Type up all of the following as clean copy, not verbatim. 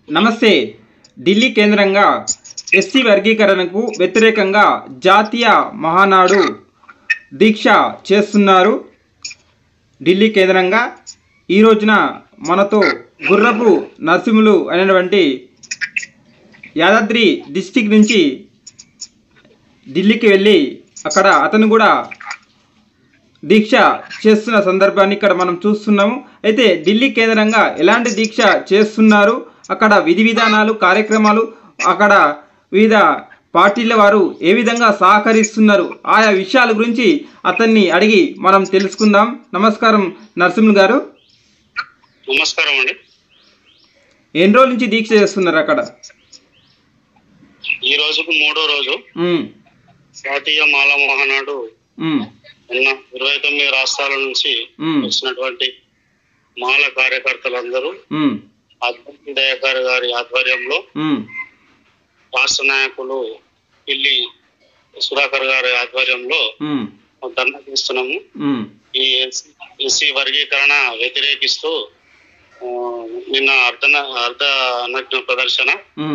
నమస్తే. ఢిల్లీ కేంద్రంగా ఎస్సీ వర్గీకరణకు వ్యతిరేకంగా జాతీయ మహానాడు దీక్ష చేస్తున్నారు. ఢిల్లీ కేంద్రంగా ఈ రోజున మనతో గుర్రపు నరసింహులు అనేటువంటి యాదాద్రి డిస్టిక్ నుంచి ఢిల్లీకి వెళ్ళి అక్కడ అతను కూడా దీక్ష చేస్తున్న సందర్భాన్ని ఇక్కడ మనం చూస్తున్నాము. అయితే ఢిల్లీ కేంద్రంగా ఎలాంటి దీక్ష చేస్తున్నారు, అక్కడ విధి విధానాలు కార్యక్రమాలు, అక్కడ వివిధ పార్టీల వారు ఏ విధంగా సహకరిస్తున్నారు, ఆయా విషయాల గురించి అతన్ని అడిగి మనం తెలుసుకుందాం. నమస్కారం నరసింహులు గారు. నమస్కారం అండి. ఎన్ని రోజుల నుంచి దీక్ష చేస్తున్నారు అక్కడ? ఈ రోజుకు 3వ రోజు. జాతీయ మాల మహానాడు నిన్న 29 రాష్ట్రాల నుంచి వచ్చినటువంటి మాల కార్యకర్తలందరూ అద్భుత దయాకర్ గారి ఆధ్వర్యంలో, రాష్ట్ర నాయకులు పిల్లి సుధాకర్ గారి ఆధ్వర్యంలో ధర్నా చేస్తున్నాము. ఈ ఎస్సీ వర్గీకరణ వ్యతిరేకిస్తూ నిన్న అర్ధనగ్న ప్రదర్శన,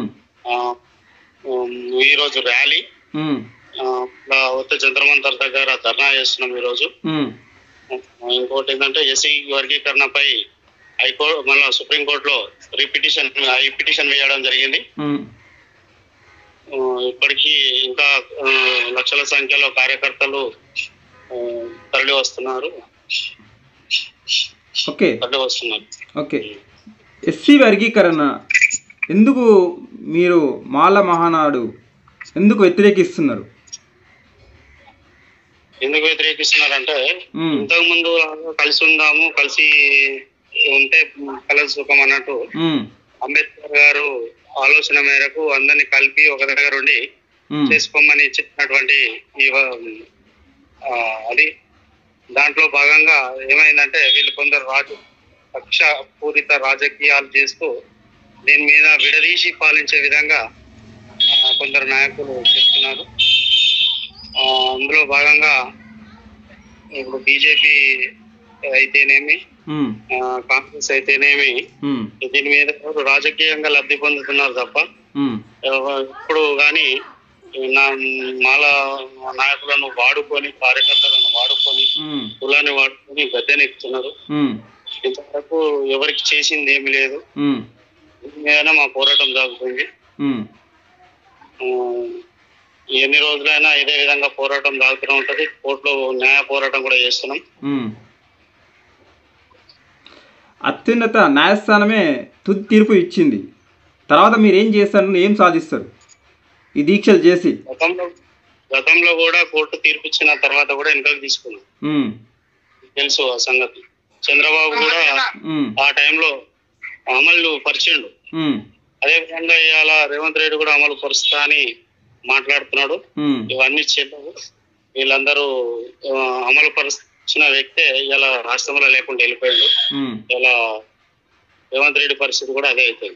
ఈ రోజు ర్యాలీ, ఉత్త జంతర్మంతర్ దగ్గర ధర్నా చేస్తున్నాం ఈ రోజు. ఇంకోటి ఏంటంటే ఎస్సీ వర్గీకరణపై హైకోర్టు మళ్ళీ సుప్రీంకోర్టులో పిటిషన్ వేయడం జరిగింది. ఇప్పటికీ ఇంకా లక్షల సంఖ్యలో కార్యకర్తలు తరలి వస్తున్నారు. ఓకే, ఎస్సీ వర్గీకరణ ఎందుకు మీరు మాల మహానాడు ఎందుకు వ్యతిరేకిస్తున్నారు? ఎందుకు వ్యతిరేకిస్తున్నారంటే, ఇంతకు ముందు కలిసి ఉందాము, కలిసి ఉంటే కలసి సుఖం అన్నట్టు అంబేద్కర్ గారు ఆలోచన మేరకు అందరినీ కలిపి ఒక దగ్గర ఉండి చేసుకోమని చెప్పినటువంటి అది దాంట్లో భాగంగా ఏమైందంటే, వీళ్ళు కొందరు కక్ష పూరిత రాజకీయాలు చేస్తూ దీని మీద విడదీసి పాలించే విధంగా కొందరు నాయకులు చేస్తున్నారు. అందులో భాగంగా ఇప్పుడు బీజేపీ అయితేనేమి, కాంగ్రెస్ అయితేనేమి దీని మీద రాజకీయంగా లబ్ధి పొందుతున్నారు తప్ప ఇప్పుడు కానీ మాల నాయకులను వాడుకొని, కార్యకర్తలను వాడుకొని, కులాన్ని వాడుకొని గద్దెనెక్కుతున్నారు. ఇంతవరకు ఎవరికి చేసింది ఏమి లేదు. దీని మా పోరాటం జరుగుతుంది. ఎన్ని రోజులైనా ఇదే విధంగా పోరాటం సాగుతూనే ఉంటది. కోర్టులో న్యాయ పోరాటం కూడా చేస్తున్నాం. అత్యున్నత న్యాయస్థానమే తుది తీర్పు ఇచ్చింది. తర్వాత మీరు ఏం చేస్తారు, ఏం సాధిస్తారు ఈ దీక్షలు చేసి? గతంలో కూడా కోర్టు తీర్పు ఇచ్చిన తర్వాత కూడా వెనకకు తీసుకున్నాం. తెలుసు ఆ సంగతి. చంద్రబాబు కూడా ఆ టైంలో అమలు పరిచిండు. అదే విధంగా ఇవాళ రేవంత్ రెడ్డి కూడా అమలు పరుస్తా అని మాట్లాడుతున్నాడు. ఇవన్నీ చెల్లవు. వీళ్ళందరూ అమలు పరుచిన వ్యక్తే ఇలా రాష్ట్రంలో లేకుండా వెళ్ళిపోయాడు. ఇలా రేవంత్ రెడ్డి పరిస్థితి కూడా అదే అవుతుంది.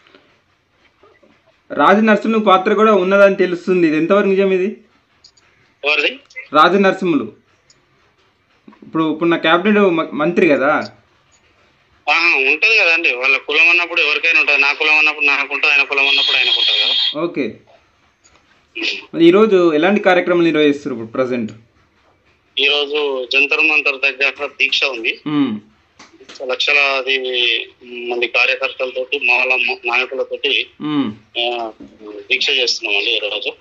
రాజు నరసింహులు పాత్ర కూడా ఉన్నదని తెలుస్తుంది. ఇది ఎంతవరకు నిజం? ఇది ఎవరిది? రాజు నరసింహులు ఇప్పుడు నా క్యాబినెట్ మంత్రి కదా. ఉంటది కదండి. వాళ్ళ కులం అన్నప్పుడు ఎవరికైనా ఉంటుంది. నా కులం అన్నప్పుడు నాకుంటుంది, ఆయన కులం అన్నప్పుడు ఆయనకు ఉంటుంది కదా. ఓకే, ఈరోజు ఎలాంటి కార్యక్రమాలు నిర్వహిస్తారు? ఇప్పుడు ప్రజెంట్ ఈ రోజు జంతర్ మంతర్ దగ్గర దీక్ష ఉంది. లక్షలాది మంది కార్యకర్తలతోటి, మాల నాయకులతోటి దీక్ష చేస్తున్నామండి ఈ రోజు.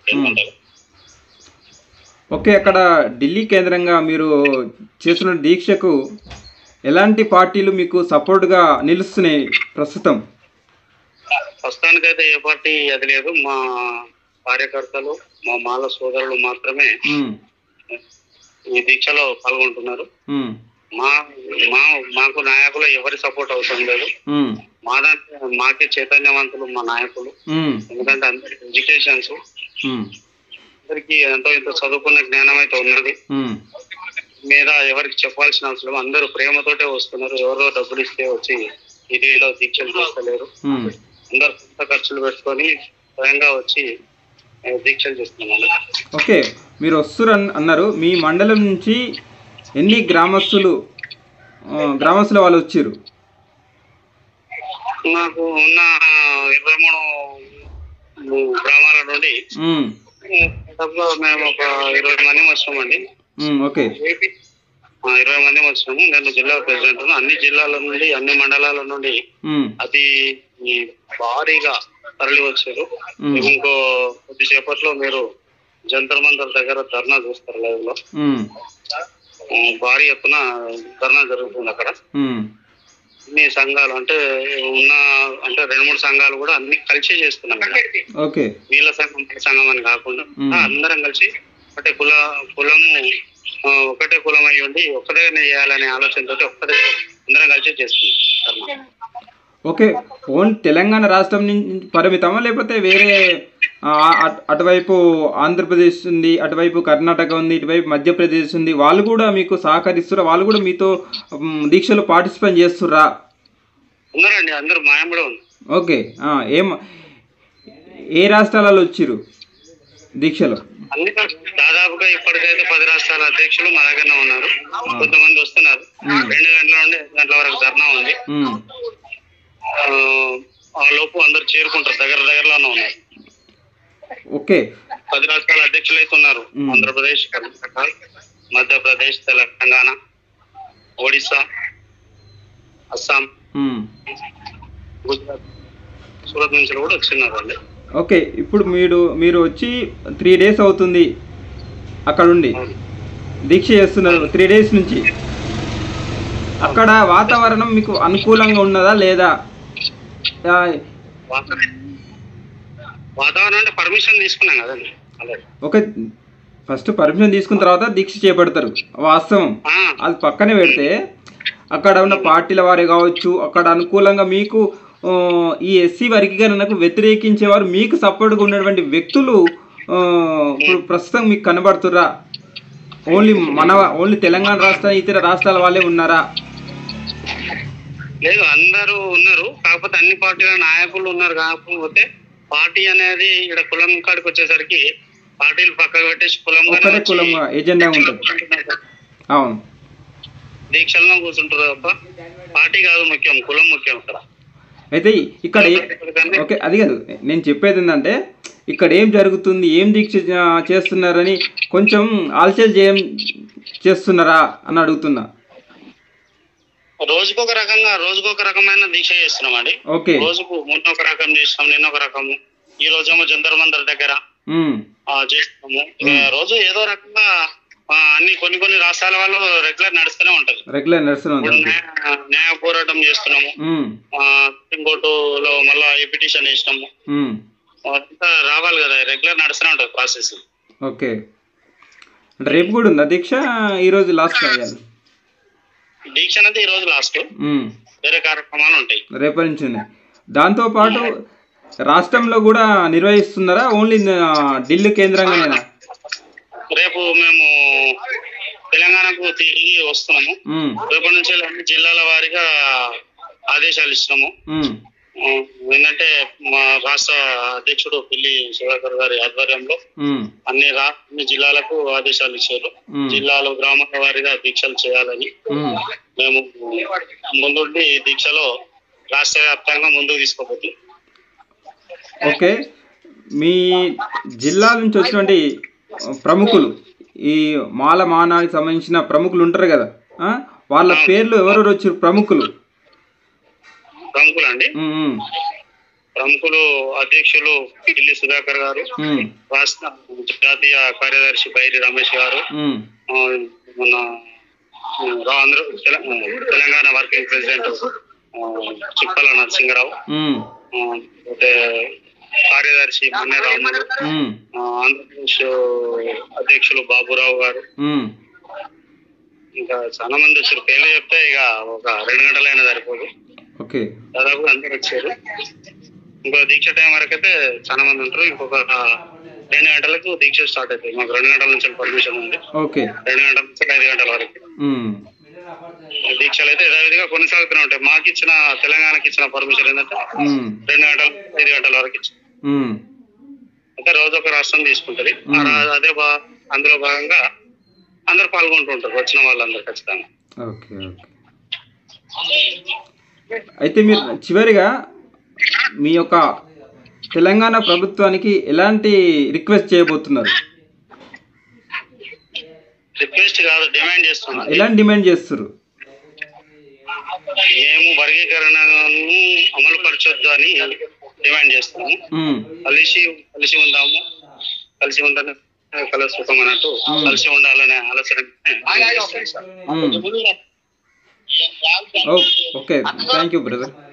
ఓకే, అక్కడ ఢిల్లీ కేంద్రంగా మీరు చేస్తున్న దీక్షకు ఎలాంటి పార్టీలు మీకు సపోర్ట్గా నిలుస్తున్నాయి ప్రస్తుతం? ప్రస్తుతానికైతే ఏ పార్టీ అది లేదు. మా కార్యకర్తలు, మా మాల సోదరులు మాత్రమే ఈ దీక్షలో పాల్గొంటున్నారు. మాకు నాయకులు ఎవరి సపోర్ట్ అవసరం లేదు. మాకే చైతన్యవంతులు మా నాయకులు. ఎందుకంటే అందరికి ఎడ్యుకేషన్స్, అందరికి ఎంతో ఇంత చదువుకున్న జ్ఞానం అయితే ఉన్నది. మీద ఎవరికి చెప్పాల్సిన అవసరం, అందరూ ప్రేమతోటే వస్తున్నారు. ఎవరో డబ్బులు ఇస్తే వచ్చి ఇదిలో దీక్షలు చేస్తలేరు. అందరు సొంత ఖర్చులు పెట్టుకొని స్వయంగా వచ్చి దీక్షలు చేస్తున్నాం. ఓకే, మీరు వస్తురు అన్నారు. మీ మండలం నుంచి ఎన్ని గ్రామస్తుల వాళ్ళు వచ్చారు? నాకు ఉన్న 23 గ్రామాల నుండి మేము ఒక 20 మంది వస్తామండి. ఓకే, 20 మంది వస్తాము. నేను జిల్లా ప్రెసిడెంట్. అన్ని జిల్లాల నుండి, అన్ని మండలాల నుండి అతి భారీగా తరలి వచ్చారు. ఇంకో కొద్దిసేపట్లో మీరు జంతర్ మంతర్ దగ్గర ధర్నా చూస్తారు లైవ్ లో. భారీ ఎత్తున ధర్నా జరుగుతుంది అక్కడ. అన్ని సంఘాలు అంటే 2-3 సంఘాలు కూడా అన్ని కలిసి చేస్తున్నాం. వీళ్ళ సంఘం అని కాకుండా అందరం కలిసి ఒకటే కులము ఒకటే కులం అయ్యి ఉండి ఒక్కదగ్గర చేయాలనే ఆలోచనతో అందరం కలిసి చేస్తున్నాం. ఓకే, ఓన్ తెలంగాణ రాష్ట్రం నుంచి పరిమితమా లేకపోతే వేరే అటువైపు ఆంధ్రప్రదేశ్ ఉంది, అటువైపు కర్ణాటక ఉంది, ఇటువైపు మధ్యప్రదేశ్ ఉంది, వాళ్ళు కూడా మీకు సహకరిస్తురా? వాళ్ళు కూడా మీతో దీక్షలో పార్టిసిపేట్ చేస్తుర్రా? ఉన్నారండి, అందరూ మాయం కూడా ఉంది. ఓకే, ఏ రాష్ట్రాలలో వచ్చిర్రు దీక్షలో? అన్ని దాదాపుగా ఇప్పటికైతే 10 రాష్ట్రాల అధ్యక్షులు మా దగ్గరనే ఉన్నారు. కొంతమంది వస్తున్నారు. 2 గంటల నుండి 5 గంటల వరకు ధర్నా ఉంది. ఆ లోపు అందరు చేరుకుంటారు. దగ్గరలోనే ఉన్నారు. ఓకే, 10 రాష్ట్రాల అధ్యక్షులు అయితే ఉన్నారు. ఆంధ్రప్రదేశ్, కర్ణాటక, మధ్యప్రదేశ్, తెలంగాణ, ఒడిస్సా, అస్సాం, గుజరాత్, సూరత్ నుంచి కూడా వచ్చినారండి. ఓకే, ఇప్పుడు మీరు వచ్చి 3 days అవుతుంది అక్కడుండి దీక్ష చేస్తున్నారు. 3 days నుంచి అక్కడ వాతావరణం మీకు అనుకూలంగా ఉన్నదా లేదా? వాతావరణం అంటే పర్మిషన్ తీసుకున్నాం కదండి. ఓకే, ఫస్ట్ పర్మిషన్ తీసుకున్న తర్వాత దీక్ష చేపడతారు, వాస్తవం. అది పక్కనే పెడితే అక్కడ ఉన్న పార్టీల వారే కావచ్చు, అక్కడ అనుకూలంగా మీకు ఈ ఎస్సీ వర్గీకరణకు వ్యతిరేకించేవారు, మీకు సపోర్ట్గా ఉన్నటువంటి వ్యక్తులు ఇప్పుడు ప్రస్తుతం మీకు కనబడుతుర్రా? ఓన్లీ తెలంగాణ రాష్ట్ర ఇతర రాష్ట్రాల వాళ్ళే ఉన్నారా? లేదు, అందరూ ఉన్నారు. కాకపోతే అన్ని పార్టీల నాయకులు ఉన్నారు. కాకపోతే పార్టీ అనేది ఇక్కడ కులం కాడికి వచ్చేసరికి పార్టీలు పక్కకు పెట్టేసి కులంగా ఎజెండా ఉంటుంది. అవును, దీక్షల్లో కూర్చుంటారు తప్ప పార్టీ కాదు ముఖ్యం, కులం ముఖ్యం ఇక్కడ. అయితే ఇక్కడ ఓకే, అది కాదు నేను చెప్పేది ఏంటంటే ఇక్కడ ఏం జరుగుతుంది, ఏం దీక్ష చేస్తున్నారని కొంచెం ఆలోచన చేస్తున్నారా అని అడుగుతున్నా. రోజుకొక రకమైన దీక్ష చేస్తున్నామండి. రోజుకు మొన్న ఒక రకం చేస్తాం, నిన్న ఒక రకము, ఈ రోజేమో జంతర్ మంతర్ దగ్గర చేస్తున్నాము. రోజు ఏదో రకంగా అన్ని కొన్ని రాష్ట్రాల వాళ్ళు రెగ్యులర్ నడుస్తూనే ఉంటది. న్యాయ పోరాటం చేస్తున్నాము. సుప్రీంకోర్టులో మళ్ళా ఏ పిటిషన్ వేసినాము. అంతా రావాలి కదా, రెగ్యులర్ నడుస్తూనే ఉంటది ప్రాసెస్. ఓకే, రేపు కూడా ఉందా దీక్ష? ఈ రోజు లాస్ట్ దీక్ష అనేది ఈ రోజు లాస్ట్. వేరే కార్యక్రమాలు ఉంటాయి రేపటి నుంచి. దాంతో పాటు రాష్ట్రంలో కూడా నిర్వహిస్తున్నారా? ఓన్లీ ఢిల్లీ కేంద్రంగానేనా? రేపు మేము తెలంగాణకు తిరిగి వస్తున్నాము. రేపటి నుంచి అన్ని జిల్లాల వారీగా ఆదేశాలు ఇస్తున్నాము. ఏంటంటే మా రాష్ట్ర అధ్యక్షుడు పిల్లి సుధాకర్ గారి ఆధ్వర్యంలో అన్ని జిల్లాలకు ఆదేశాలు ఇచ్చారు. జిల్లాలో గ్రామాల వారీగా దీక్షలు చేయాలని మేము ముందుండి దీక్షలో రాష్ట్ర వ్యాప్తంగా ముందుకు తీసుకోబోతుంది. ఓకే, మీ జిల్లా నుంచి వచ్చినటువంటి ప్రముఖులు, ఈ మాల మానానికి సంబంధించిన ప్రముఖులు ఉంటారు కదా, వాళ్ళ పేర్లు ఎవరెవరు వచ్చారు? ప్రముఖులు అండి, ప్రముఖులు అధ్యక్షులు పిల్లి సుధాకర్ గారు, రాష్ట్ర జాతీయ కార్యదర్శి బైరి రమేష్ గారు, మన తెలంగాణ వర్కింగ్ ప్రెసిడెంట్ చిప్పల నరసింహరావు, కార్యదర్శి మన్నె రాములు, ఆంధ్రప్రదేశ్ అధ్యక్షులు బాబురావు గారు, ఇంకా చాలా మంది వచ్చారు. పేర్లు చెప్తే ఇక ఒక 2 గంటలైనా సరిపోదు. దాదాపు అందరు వచ్చారు. ఇంకో దీక్ష టైం వరకు అయితే చాలా మంది ఉంటారు. ఇంకొక 2 గంటలకు దీక్ష స్టార్ట్ అవుతుంది. మాకు 2 గంటల నుంచి పర్మిషన్ ఉంది. 2 గంటల నుంచి 5 గంటల వరకు దీక్షలు అయితే యథావిధిగా కొనసాగుతూనే ఉంటాయి. మాకు ఇచ్చిన తెలంగాణకి ఇచ్చిన పర్మిషన్ ఏంటంటే 2 గంటలు 5 గంటల వరకు ఇచ్చింది. అయితే రోజు ఒక రాష్ట్రం తీసుకుంటది. అదే అందులో భాగంగా అందరు పాల్గొంటూ ఉంటారు, వచ్చిన వాళ్ళందరూ ఖచ్చితంగా. అయితే మీరు చివరిగా మీ యొక్క తెలంగాణ ప్రభుత్వానికి ఎలాంటి రిక్వెస్ట్ చేయబోతున్నారు? రిక్వెస్ట్ కాదు, డిమాండ్ చేస్తున్నాం. ఎలాంటి డిమాండ్ చేస్తారు? మేము వర్గీకరణను అమలు పరచొద్దు అని డిమాండ్ చేస్తున్నాము. కలిసి ఉందాము, కలిసి ఉండాలి, కలసుఖం అన్నట్టు కలిసి ఉండాలనే ఆలోచన. Okay, thank you brother.